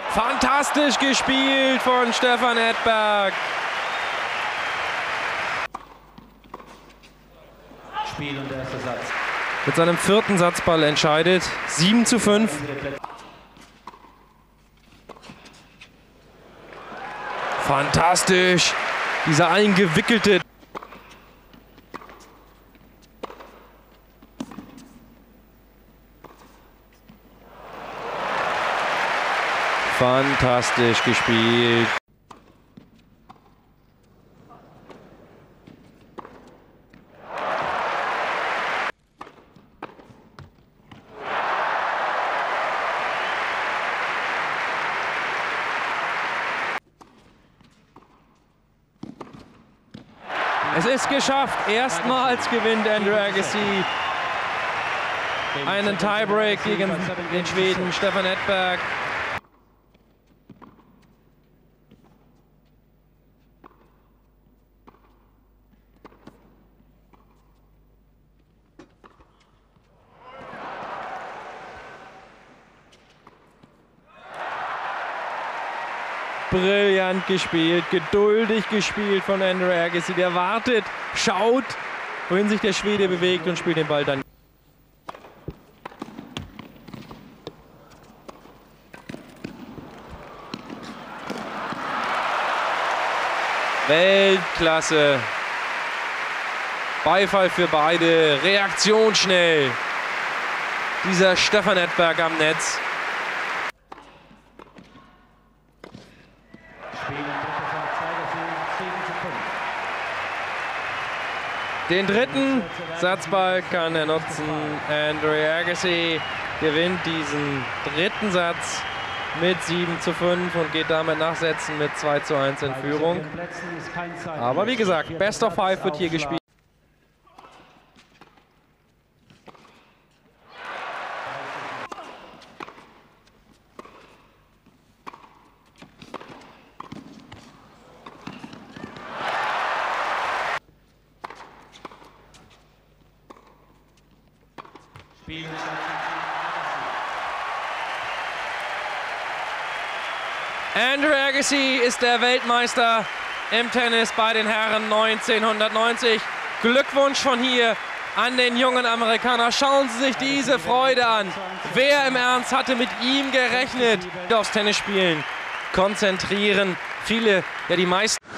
Fantastisch gespielt von Stefan Edberg. Spiel und der erste Satz. Mit seinem 4. Satzball entscheidet. 7:5. Fantastisch. Dieser eingewickelte. Fantastisch gespielt. Es ist geschafft. Erstmals gewinnt Andrew Agassi einen Tiebreak gegen den Schweden Stefan Edberg. Brillant gespielt, geduldig gespielt von Andrew Agassi. Der wartet, schaut, wohin sich der Schwede bewegt und spielt den Ball dann. Weltklasse. Beifall für beide. Reaktion schnell. Dieser Stefan Edberg am Netz. Den 3. Satzball kann er nutzen. Andrew Agassi gewinnt diesen 3. Satz mit 7:5 und geht damit nachsetzen mit 2:1 in Führung. Aber wie gesagt, Best of 5 wird hier gespielt. Andrew Agassi ist der Weltmeister im Tennis bei den Herren 1990. Glückwunsch von hier an den jungen Amerikaner. Schauen Sie sich diese Freude an. Wer im Ernst hatte mit ihm gerechnet? Aufs Tennis spielen, konzentrieren. Viele, ja die meisten.